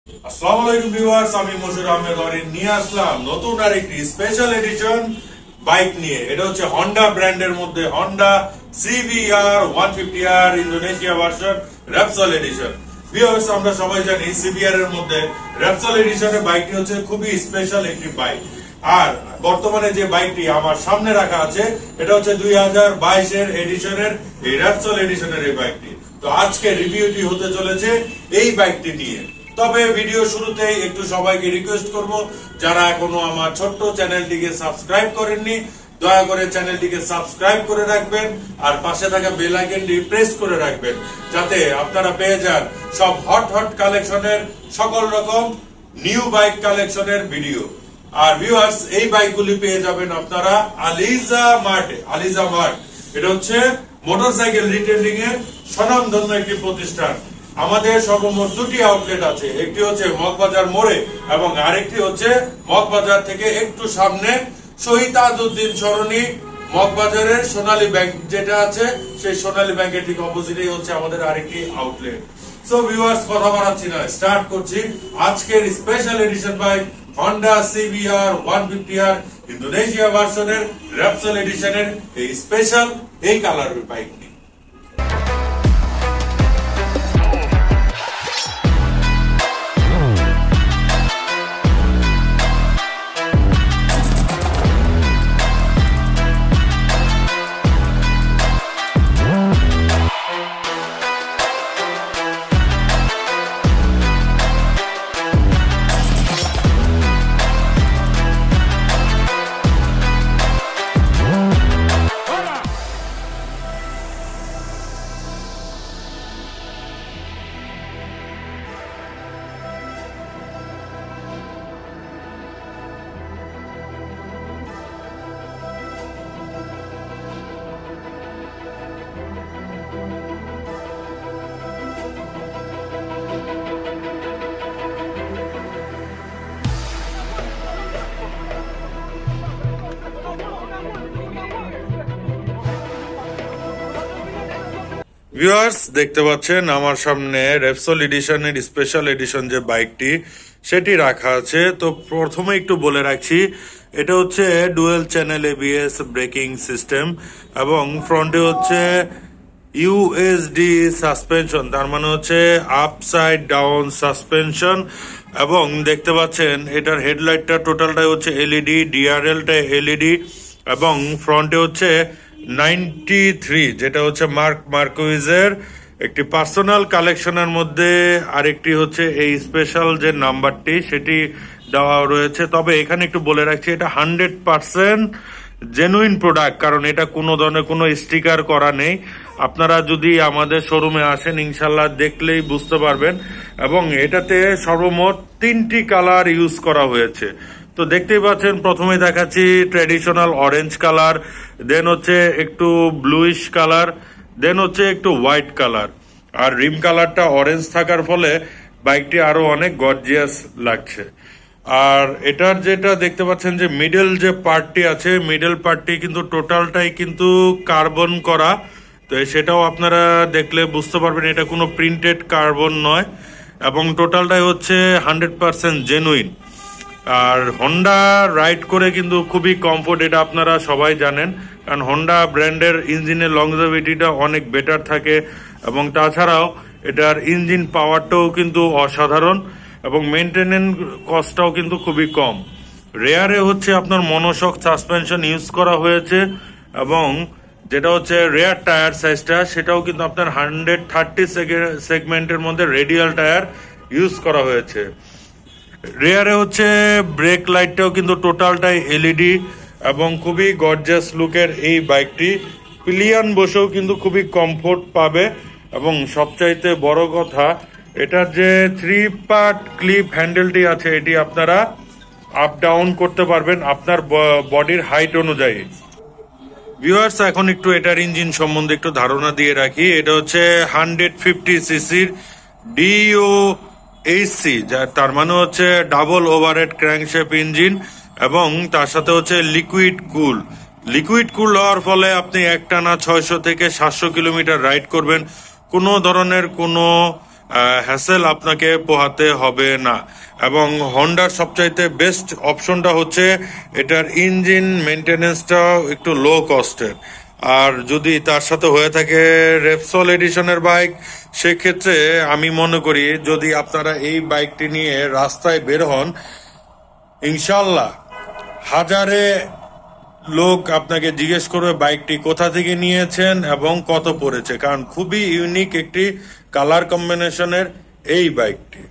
আসসালামু আলাইকুম ভিউয়ার্স, আমি মশিউর আহমেদ অরিন নিয়ে আসলাম নতুন আরেকটি স্পেশাল এডিশন বাইক নিয়ে। এটা হচ্ছে হন্ডা ব্র্যান্ডের মধ্যে Honda CBR 150R Indonesia version Repsol edition. Viewers, আমরা সবাই জানি সিবিআর এর মধ্যে র্যাপসল এডিশনের বাইকটি হচ্ছে খুবই স্পেশাল একটি বাইক। আর বর্তমানে যে বাইকটি আমার সামনে রাখা আছে এটা হচ্ছে 2022 এর এডিশনের এই র্যাপসল এডিশনের এই বাইকটি। তো আজকে রিভিউটি হতে চলেছে এই বাইকটি নিয়ে। তবে ভিডিও শুরুতেই একটু সবাইকে রিকোয়েস্ট করব, যারা এখনো আমার ছোট্ট চ্যানেলটিকে সাবস্ক্রাইব করেননি দয়া করে চ্যানেলটিকে সাবস্ক্রাইব করে রাখবেন আর পাশে থাকা বেল আইকনটি প্রেস করে রাখবেন, যাতে আপনারা পেয়ে যান সব হট কালেকশনের সকল রকম নিউ বাইক কালেকশনের ভিডিও। আর ভিউয়ার্স, এই বাইকগুলি পেয়ে যাবেন আপনারা আলিজা মার্টে। আলিজা মার্ট এটা হচ্ছে মোটরসাইকেল রিটেইলিং এর স্বনামধন্য একটি প্রতিষ্ঠান। আমাদের সর্বমোট দুটি আউটলেট আছে, একটি হচ্ছে মগবাজার মোড়ে এবং আরেকটি হচ্ছে মগবাজার থেকে একটু সামনে শহীদ তাজউদ্দিন সরণি মগবাজারের সোনালী ব্যাংক যেটা আছে, সেই সোনালী ব্যাংকের ঠিক অপোজিটেই হচ্ছে আমাদের আরেকটি আউটলেট। সো ভিউয়ার্স, কথা বাড়াচ্ছি না, স্টার্ট করছি আজকের special edition bike Honda CBR 150R Indonesia ভার্সনের র্যাপসল এডিশনের এই স্পেশাল এই কালারের বাইক। ভিউয়ার্স, দেখতে পাচ্ছেন আমার সামনে র্যাপসল এডিশনের স্পেশাল এডিশন যে বাইকটি সেটি রাখা আছে। তো প্রথমে একটু বলে রাখছি, এটা হচ্ছে dual channel ABS braking system এবং ফ্রন্টে হচ্ছে ইউএসডি সাসপেনশন, তার মানে হচ্ছে আপসাইড ডাউন সাসপেনশন। এবং দেখতে পাচ্ছেন এটার হেডলাইটটা টোটালটাই হচ্ছে এলইডি, ডিআরএলটা এলইডি এবং ফ্রন্টে হচ্ছে 93 যেটা হচ্ছে মার্কুইজের একটি পার্সোনাল কালেকশনের মধ্যে আরেকটি হচ্ছে এই স্পেশাল যে নাম্বারটি সেটি দেওয়া রয়েছে। তবে এখানে একটু বলে রাখছি, এটা 100% জেনুইন প্রোডাক্ট, কারণ এটা কোনো ধরনের কোনো স্টিকার করা নেই। আপনারা যদি আমাদের শোরুমে আসেন ইনশাল্লাহ দেখলেই বুঝতে পারবেন। এবং এটাতে সর্বমোট 3টি কালার ইউজ করা হয়েছে। তো দেখতেই পাচ্ছেন, প্রথমে দেখাচ্ছি ট্র্যাডিশনাল অরেঞ্জ কালার, দেন হচ্ছে একটু ব্লুইশ কালার, দেন হচ্ছে একটু হোয়াইট কালার। আর রিম কালারটা অরেঞ্জ থাকার ফলে বাইকটি আরো অনেক গর্জিয়াস লাগছে। আর এটার যেটা দেখতে পাচ্ছেন যে মিডল যে পার্টটি আছে, মিডল পার্টটি কিন্তু টোটালটাই কিন্তু কার্বন করা। তো সেটাও আপনারা দেখলে বুঝতে পারবেন এটা কোনো প্রিন্টেড কার্বন নয় এবং টোটালটাই হচ্ছে 100% জেনুইন। আর হন্ডা রাইড করে কিন্তু খুবই কমফোর্ট, এটা আপনারা সবাই জানেন, কারণ হন্ডা ব্র্যান্ডের ইঞ্জিনের লংজিভিটিটা অনেক বেটার থাকে এবং তাছাড়াও এটার ইঞ্জিন পাওয়ারটাও কিন্তু অসাধারণ এবং মেনটেনেন্স কস্টটাও কিন্তু খুবই কম। রেয়ারে হচ্ছে আপনার মনোশক সাসপেনশন ইউজ করা হয়েছে এবং যেটা হচ্ছে রেয়ার টায়ার সাইজটা সেটাও কিন্তু আপনার 130 সেগমেন্টের মধ্যে রেডিয়াল টায়ার ইউজ করা হয়েছে। রেয়ারে হচ্ছে ব্রেক লাইটটাও কিন্তু টোটালটাই এলইডি এবং খুবই গর্জিয়াস লুকের এই বাইকটি। পিলিয়ন বসেও কিন্তু খুবই কমফোর্ট পাবে এবং সবচাইতে বড় কথা, এটার যে 3 পার্ট ক্লিপ হ্যান্ডেলটি আছে এটি আপনারা আপ ডাউন করতে পারবেন আপনার বডির হাইট অনুযায়ী। ভিউয়ার্স, এখন একটু এটার ইঞ্জিন সম্বন্ধে একটু ধারণা দিয়ে রাখি। এটা হচ্ছে 150 সিসির DOHC, তার মানে হচ্ছে ডাবল ওভারহেড ক্র্যাঙ্কশ্যাফট ইঞ্জিন এবং তার সাথে হচ্ছে লিকুইড কুল হওয়ার ফলে আপনি একটানা 600 থেকে 700 কিলোমিটার রাইড করবেন, কোনো ধরনের কোনো হ্যাসেল আপনাকে পোহাতে হবে না। এবং হন্ডার সবচাইতে বেস্ট অপশনটা হচ্ছে এটার ইঞ্জিন মেনটেনেন্সটা একটু লো কস্টের। আর যদি তার সাথে হয়ে থাকে রেপসল এডিশনের বাইক, সেক্ষেত্রে আমি মনে করি যদি আপনারা এই বাইকটি নিয়ে রাস্তায় বের হন, ইনশাল্লাহ হাজারে লোক আপনাকে জিজ্ঞেস করবে বাইকটি কোথা থেকে নিয়েছেন এবং কত পড়েছে, কারণ খুবই ইউনিক একটি কালার কম্বিনেশনের এই বাইকটি।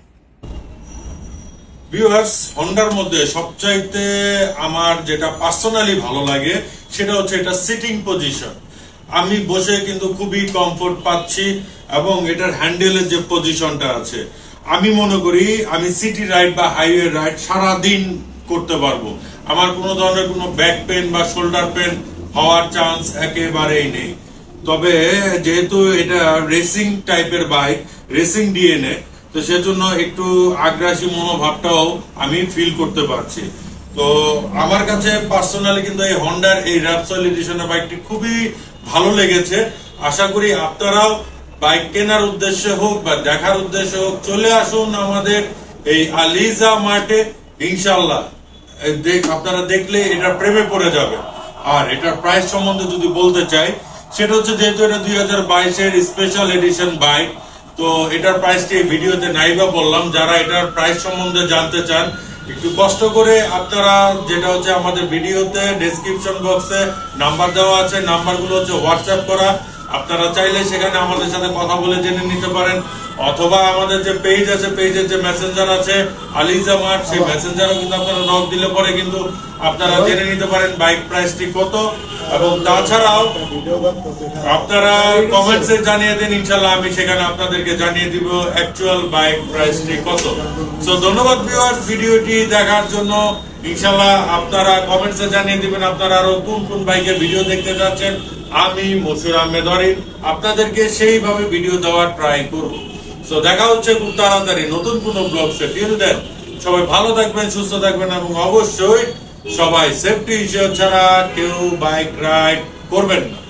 ভিউয়ার্স, হন্ডার মধ্যে সবচাইতে আমার যেটা পার্সোনালি ভালো লাগে সেটা হচ্ছে এটা সিটিং পজিশন। আমি বসে কিন্তু খুবই কমফোর্ট পাচ্ছি এবং এটার হ্যান্ডেলের যে পজিশনটা আছে, আমি মনে করি আমি সিটি রাইড বা হাইওয়ে রাইড সারাদিন করতে পারবো। আমার কোনো ধরনের কোনো ব্যাক পেন বা শোল্ডার পেন হওয়ার চান্স একেবারেই নেই। তবে যেহেতু এটা রেসিং টাইপের বাইক, রেসিং ডিএনএ, তো সেজন্য একটু আগ্রাসী মনোভাবটাও আমি ফিল করতে পারছি। তো আমার কাছে পার্সোনালি কিন্তু এই হন্ডার এই র্যাপসল এডিশনের বাইকটি খুবই ভালো লেগেছে। আশা করি আপনারাও বাইক কেনার উদ্দেশ্যে হোক বা দেখার উদ্দেশ্যে হোক চলে আসুন আমাদের এই আলিজা মার্টে। ইনশাল্লাহ আপনারা দেখলে এটার প্রেমে পড়ে যাবে। আর এটার প্রাইস সম্বন্ধে যদি বলতে চাই, সেটা হচ্ছে যেহেতু এটা 2022-এর স্পেশাল এডিশন বাইক, তো এটার প্রাইসটি এই ভিডিওতে নাইবা বললাম। যারা এটার প্রাইস সম্বন্ধে জানতে চান একটু কষ্ট করে আপনারা, যেটা হচ্ছে আমাদের ভিডিওতে ডেসক্রিপশন বক্সে নাম্বার দেওয়া আছে, নাম্বারগুলো হচ্ছে হোয়াটসঅ্যাপ করা। আপনারা চাইলে সেখানে আমাদের সাথে কথা বলে জেনে নিতে পারেন, অথবা আমাদের যে পেজ আছে, পেজের যে মেসেঞ্জার আছে আলিজা মার্ট, সেই মেসেঞ্জারও কিন্তু আপনারা নক দিলে পরে কিন্তু আপনারা জেনে নিতে পারেন বাইক প্রাইসটি কত। এবং তাছাড়াও আপনারা কমেন্টসে জানিয়ে দিন, ইনশাল্লাহ আমি সেখানে আপনাদেরকে জানিয়ে দিব অ্যাকচুয়াল বাইক প্রাইসটি কত। সো ধন্যবাদ ভিউয়ার্স ভিডিওটি দেখার জন্য। ইনশাল্লাহ আপনারা কমেন্টসে জানিয়ে দিবেন আপনারা আরো কোন কোন বাইকের ভিডিও দেখতে যাচ্ছেন। আমি মশুর আহমেদ অরিন আপনাদেরকে সেইভাবে ভিডিও দেওয়ার ট্রাই করব। সো দেখা হচ্ছে খুব তাড়াতাড়ি নতুন কোনো ব্লগসে। টিল দেন সবাই ভালো থাকবেন, সুস্থ থাকবেন এবং অবশ্যই সবাই সেফটি ইস্যু ছাড়া কেউ বাইক রাইড করবেন না।